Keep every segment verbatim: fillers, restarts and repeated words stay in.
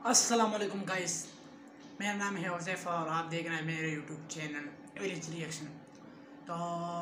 अस्सलाम वालेकुम गाइस, मेरा नाम है हुज़ैफ़ा और आप देख रहे हैं मेरे यूट्यूब चैनल विलेज रिएक्शन। तो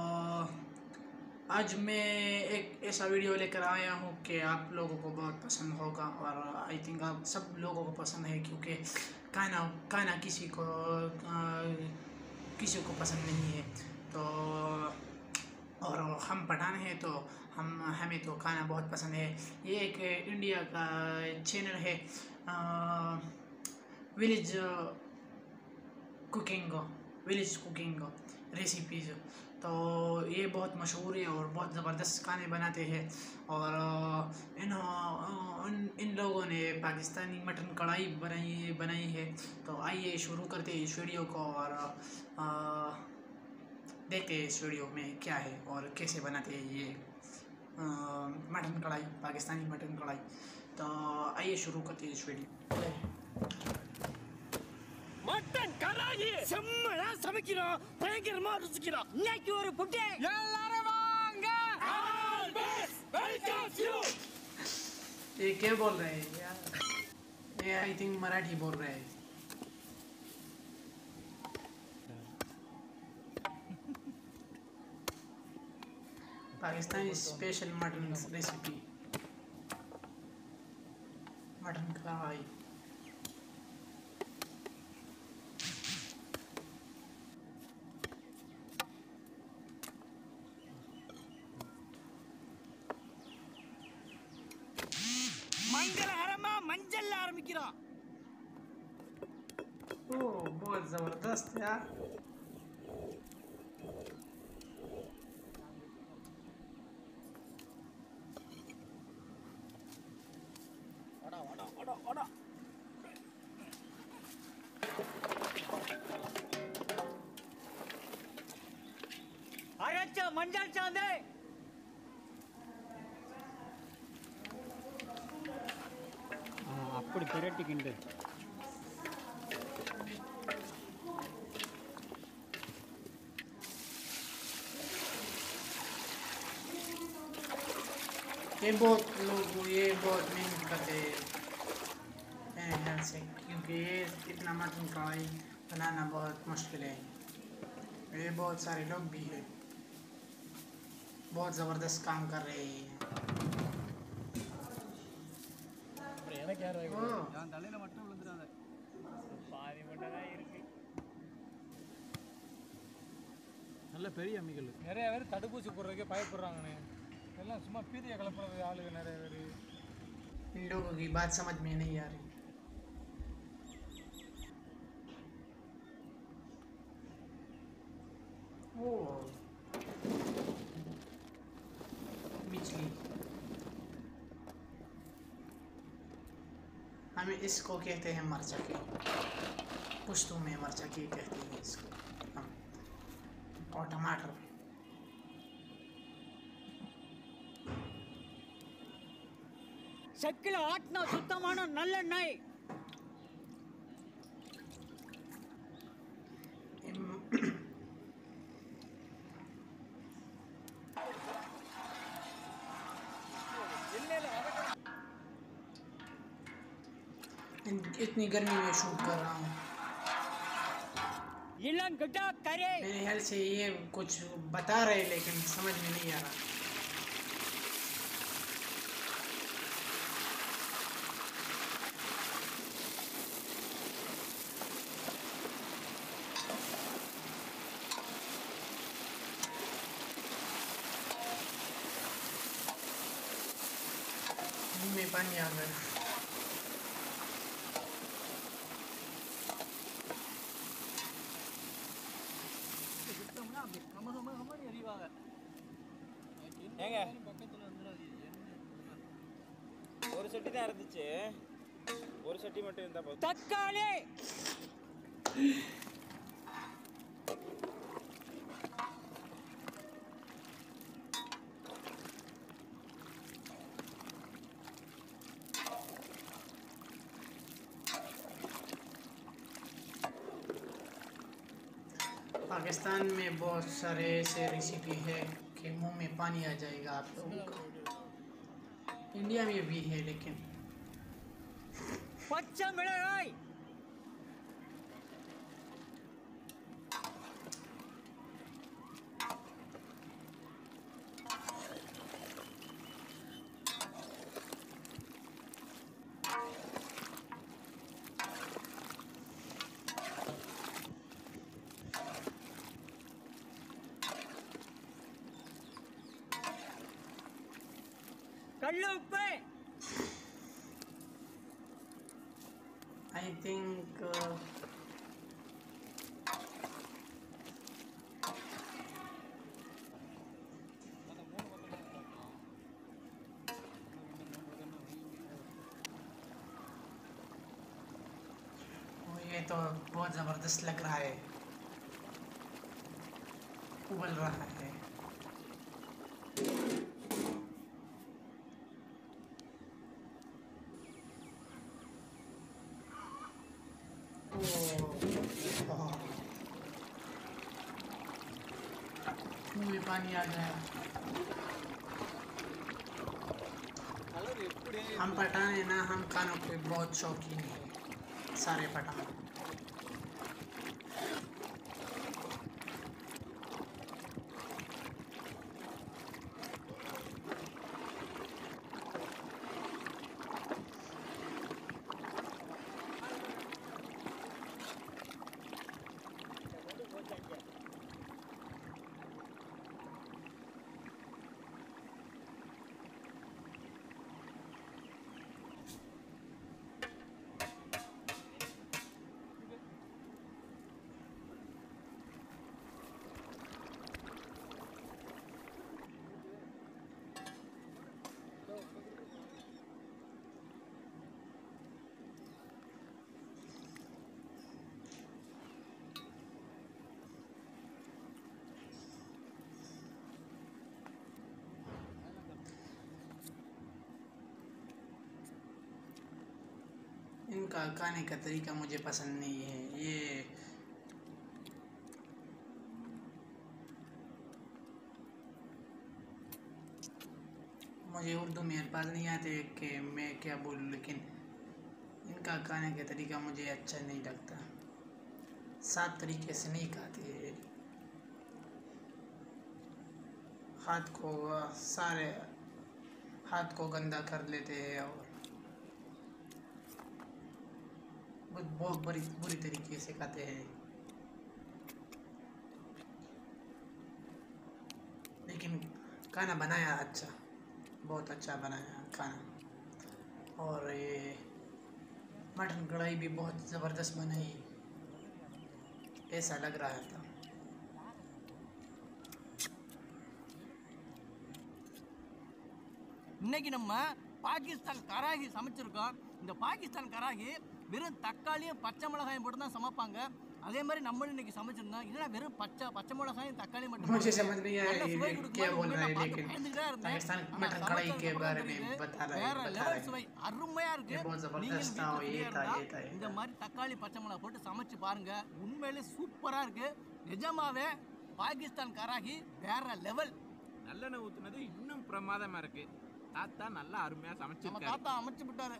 आज मैं एक ऐसा वीडियो लेकर आया हूँ कि आप लोगों को बहुत पसंद होगा और आई थिंक आप सब लोगों को पसंद है, क्योंकि खाना खाना किसी को आ, किसी को पसंद नहीं है। तो और हम पठान हैं तो हम हमें तो खाना बहुत पसंद है। ये एक इंडिया का चैनल है, village cooking village cooking recipes. तो ये बहुत मशहूर है और बहुत ज़बरदस्त खाने बनाते हैं। और इन इन इन लोगों ने पाकिस्तानी मटन कढ़ाई बनाई बनाई है। तो आइए शुरू करते हैं इस वीडियो को और आ, देखते हैं इस वीडियो में क्या है और कैसे बनाते हैं ये आ, मटन कढ़ाई, पाकिस्तानी मटन कढ़ाई। तो आइए शुरू करते हैं इस वीडियो। மட்டன் கராயி செம்மடா சமைக்கிறோம், பயங்கரமா ருசிக்கிறோம். இன்னைக்கு ஒரு புட்டே எல்லாரும் வாங்க. Always welcome you. ये क्या बोल रहे हैं यार? ये आई थिंक मराठी बोल रहे हैं। Pakistani special mutton recipe, mutton karahi. मंगलहरमा मंजल आरंभिக்கிறோம். ओह बहुत ज़बरदस्त यार। அட அட அட அட அரைச்ச மஞ்சள் சாந்து அப்படி பிரட்டிக்கிண்டு ये बहुत लोग ये बहुत मेहनत करते हैं मेरे ख्याल से, क्योंकि ये इतना मटन कढ़ाई बनाना बहुत मुश्किल है। ये बहुत सारे लोग भी हैं, बहुत ज़बरदस्त काम कर रहे हैं। எனக்கு யார் ஓ, நான் தலையில மட்டும் விழுந்துடாத, பாதி மட்டும் தான் இருக்கு. நல்ல பெரிய அம்மிகள். நிறைய பேர் தடுப்பூசி போடுறதுக்கே பயப்படுறாங்கண்ணே. எல்லாம் சும்மா பீதியை கலப்புறது ஆளுங்க நிறைய பேர். इन लोगों की बात समझ में नहीं आ रही। ओ बिजली, हमें इसको कहते हैं मरचके, पुश्तू में मरचके कहते हैं इसको हम। और टमाटर, செக்கில ஆட்டினா சுத்தமான நல்லெண்ணெய். इतनी गर्मी में शूट कर रहा हूँ। இளங்கட்டா கரே मेरे ख्याल से ये कुछ बता रहे लेकिन समझ में नहीं आ रहा। मुंह में पानी आ गया। ஏங்க ஒரு சட்டி தான் இருந்துச்சு, ஒரு சட்டி மட்டும் இருந்தா போதும். தக்காளி पाकिस्तान में बहुत सारे ऐसे रेसिपी है कि मुंह में पानी आ जाएगा आप लोगों का। इंडिया में भी है लेकिन பச்சை बच्चा मिलेगा ही। कल्लू उप्पे आई थिंक ये तो बहुत ज़बरदस्त लग रहा है, उबल रहा है। मुँह में पानी आ गया। हम पठान है ना, हम खानों के बहुत शौकीन हैं, सारे पठान। इनका खाने का तरीका मुझे पसंद नहीं है। ये मुझे उर्दू में अल्फाज नहीं आते कि मैं क्या बोलूँ, लेकिन इनका खाने का तरीका मुझे अच्छा नहीं लगता। साफ तरीके से नहीं खाते, हाथ को सारे हाथ को गंदा कर लेते हैं और बहुत बुरी बुरी तरीके से खाते हैं। लेकिन खाना बनाया अच्छा, बहुत अच्छा बनाया खाना। और ये मटन कढ़ाई भी बहुत ज़बरदस्त बनाई, ऐसा लग रहा था। இன்னைக்கு நம்ம பாகிஸ்தான் கராகி சமைச்சிருக்கோம். இந்த பாகிஸ்தான் கராகி வெறும் தக்காளியும் பச்சை மிளகாயும் போட்டு தான் சமைப்பாங்க. அதே மாதிரி நம்மளும் இன்னைக்கு சமைச்சிருந்தோம். இதெல்லாம் வெறும் பச்சை பச்சை மிளகாயும் தக்காளியும் மட்டும் मुझे समझ नहीं आया ये क्या बोल रहा है, लेकिन पाकिस्तान मटन कढ़ाई के बारे में बता रहा है बता रहा है அருமையா இருக்கு. बहुत ज़बरदस्त था। ये था ये था இந்த மாதிரி தக்காளி பச்சை மிளகாய் போட்டு சமைச்சு பாருங்க, உண்மையிலே சூப்பரா இருக்கு. நிஜமாவே பாகிஸ்தான் கராகி வேற லெவல். நல்லெண்ணெய் ஊத்துனது இன்னும் பிரமாதமா இருக்கு. தாத்தா நல்லா அருமையா நம்ம சமைச்சிருக்காரு. தாத்தா அமைச்சு விட்டாரு.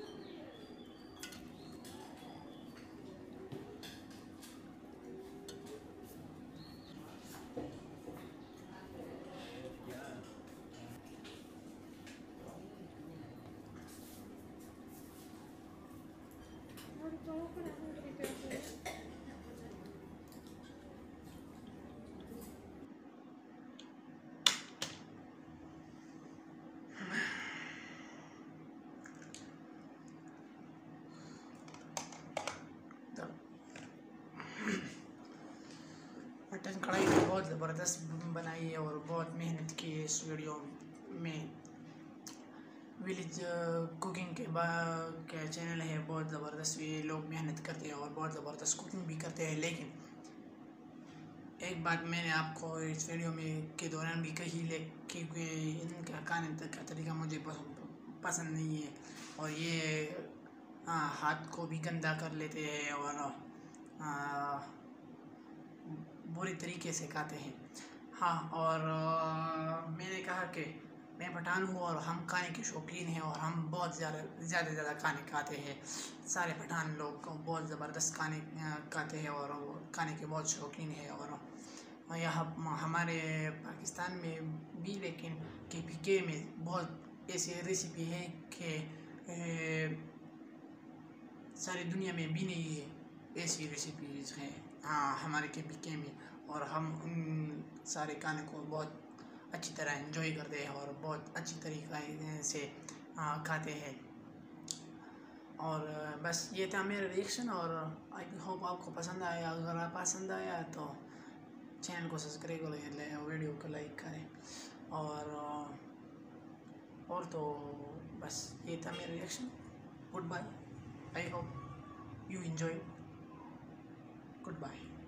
मटन कढ़ाई भी बहुत ज़बरदस्त बनाई है और बहुत मेहनत की है इस वीडियो में। विलेज कुकिंग के बाद क्या चैनल है, बहुत ज़बरदस्त ये लोग मेहनत करते हैं और बहुत ज़बरदस्त कुकिंग भी करते हैं। लेकिन एक बात मैंने आपको इस वीडियो में के दौरान भी कही, ले क्योंकि इनका खाने का तरीका मुझे पसंद नहीं है और ये आ, हाथ को भी गंदा कर लेते हैं और आ, बुरी तरीके से खाते हैं। हाँ, और आ, मैंने कहा कि मैं पठान हूँ और हम खाने के शौकीन हैं और हम बहुत ज़्यादा ज़्यादा ज़्यादा खाने खाते हैं। सारे पठान लोग बहुत ज़बरदस्त खाने खाते हैं और खाने के बहुत शौकीन हैं। और यहाँ हमारे पाकिस्तान में भी, लेकिन के पी के में बहुत ऐसी रेसिपी है कि सारी दुनिया में भी नहीं है ऐसी रेसिपीज़ हैं हाँ हमारे के पी के में। और हम उन सारे खाने को बहुत अच्छी तरह एंजॉय करते हैं और बहुत अच्छी तरीक़े से खाते हैं। और बस ये था मेरा रिएक्शन और आई होप आपको पसंद आया। अगर आप पसंद आया तो चैनल को सब्सक्राइब करें, वीडियो को लाइक करें। और और तो बस ये था मेरा reaction. Good bye. I hope you enjoy. Goodbye.